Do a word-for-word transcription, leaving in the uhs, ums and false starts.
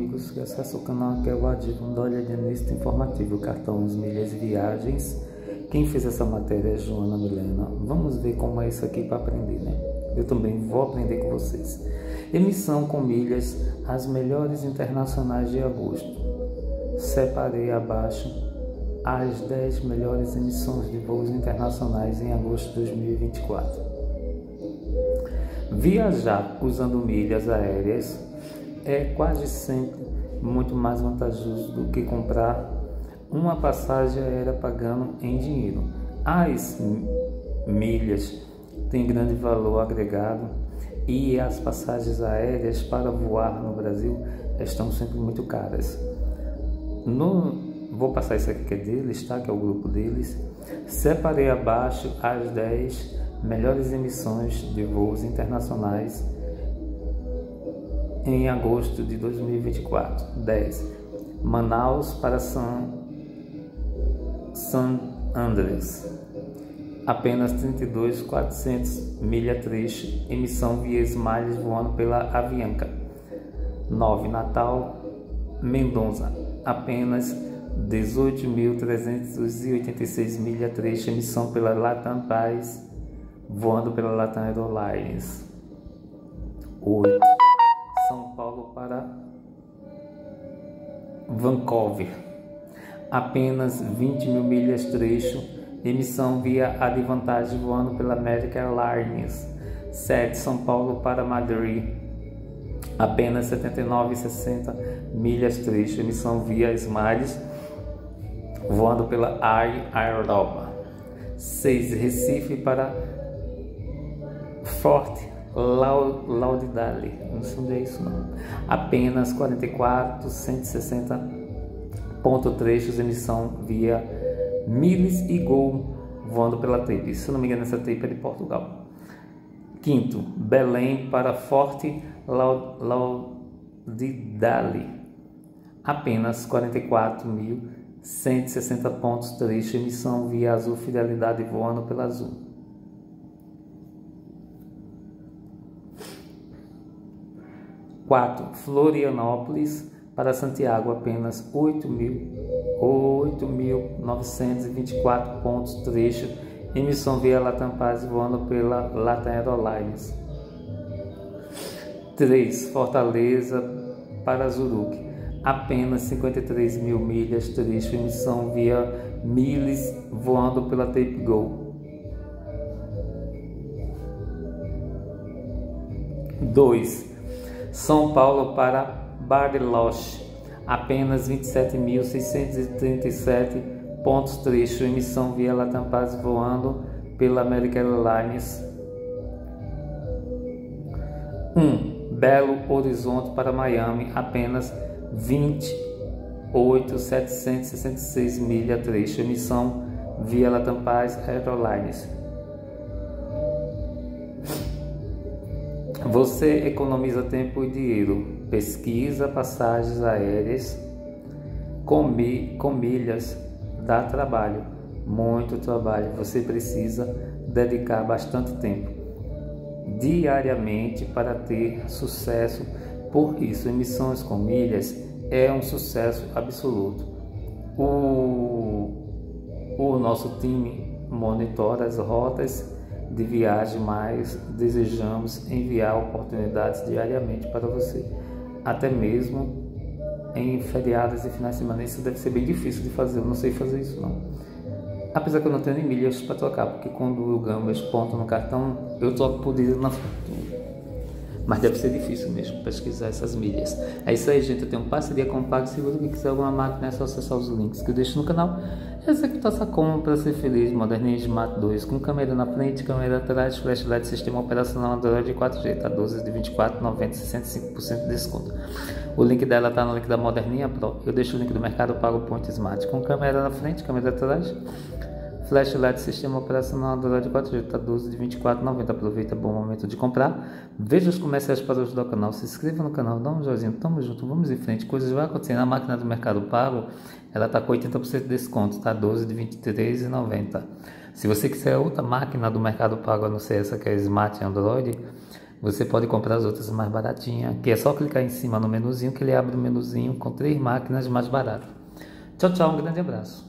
amigos que acessam o canal, que é o Adilson, dá uma olhadinha nesse informativo, cartão Os Milhas e Viagens. Quem fez essa matéria é Joana Milena. Vamos ver como é isso aqui para aprender, né? Eu também vou aprender com vocês. Emissão com milhas, as melhores internacionais de agosto. Separei abaixo as dez melhores emissões de voos internacionais em agosto de dois mil e vinte e quatro. Viajar usando milhas aéreas é quase sempre muito mais vantajoso do que comprar uma passagem aérea pagando em dinheiro. As milhas têm grande valor agregado e as passagens aéreas para voar no Brasil estão sempre muito caras. No, vou passar isso aqui que é deles, tá? Que é o grupo deles. Separei abaixo as dez melhores emissões de voos internacionais em agosto de dois mil e vinte e quatro. dez. Manaus para San, San Andrés, apenas trinta e dois mil e quatrocentos milha trecho, emissão via Smiles voando pela Avianca. nove. Natal Mendonça, apenas dezoito mil trezentos e oitenta e seis milha trecho, emissão pela Latam Paz voando pela Latam Airlines. oito. São Paulo para Vancouver, apenas vinte mil milhas trecho, emissão via Advantage voando pela American Airlines. sete. São Paulo para Madrid, apenas setenta e nove vírgula sessenta milhas trecho, emissão via Smiles voando pela Air Europa. seis. Recife para Fort Lauderdale, não sei onde é isso não, apenas quarenta e quatro mil cento e sessenta ponto trechos, emissão via Miles e Gol voando pela T I P. Se eu não me engano, essa T I P é de Portugal. Quinto. Belém para Fort Lauderdale, apenas quarenta e quatro mil cento e sessenta pontos trecho, emissão via Azul Fidelidade voando pela Azul. quatro. Florianópolis para Santiago, apenas oito mil novecentos e vinte e quatro pontos trecho, emissão via Latam Paz voando pela Latam Airlines. três. Fortaleza para Zurich, apenas cinquenta e três mil milhas trecho, emissão via Miles voando pela TapeGo. dois. São Paulo para Bariloche, apenas vinte e sete mil seiscentos e trinta e sete pontos trecho, emissão via Latam Paz voando pela American Airlines. um. Belo Horizonte para Miami, apenas vinte e oito mil setecentos e sessenta e seis milha trecho, emissão via Latam Paz Airlines. Você economiza tempo e dinheiro. Pesquisa passagens aéreas com, mi, com milhas dá trabalho, muito trabalho. Você precisa dedicar bastante tempo diariamente para ter sucesso. Por isso, emissões com milhas é um sucesso absoluto. O, o nosso time monitora as rotas de viagem, mas desejamos enviar oportunidades diariamente para você, até mesmo em feriados e finais de semana. Isso deve ser bem difícil de fazer, eu não sei fazer isso não, apesar que eu não tenho nem milhas para trocar, porque quando eu ganho meus pontos no cartão eu troco por dinheiro na fortuna, mas deve ser difícil mesmo pesquisar essas milhas. É isso aí, gente, eu tenho parceria com o PagSeguro. Quem quiser alguma máquina é só acessar os links que eu deixo no canal, executar essa compra, ser feliz. Moderninha Smart dois com câmera na frente, câmera atrás, flash L E D, sistema operacional Android quatro G, tá doze de vinte e quatro reais e noventa centavos, sessenta e cinco por cento de desconto. O link dela tá no link da Moderninha Pro. Eu deixo o link do Mercado Pago Point Smart com câmera na frente, câmera atrás, flash L E D, sistema operacional Android quatro G, tá doze de vinte e quatro reais e noventa centavos. Aproveita, bom momento de comprar. Veja os comerciais para ajudar o canal, se inscreva no canal, dá um joinha, tamo junto, vamos em frente, coisas vão acontecendo. A máquina do Mercado Pago, ela tá com oitenta por cento de desconto, tá doze de vinte e três reais e noventa centavos. Se você quiser outra máquina do Mercado Pago, a não ser essa que é Smart Android, Você pode comprar as outras mais baratinhas, que é só clicar em cima no menuzinho que ele abre o menuzinho com três máquinas mais baratas. Tchau, tchau, um grande abraço.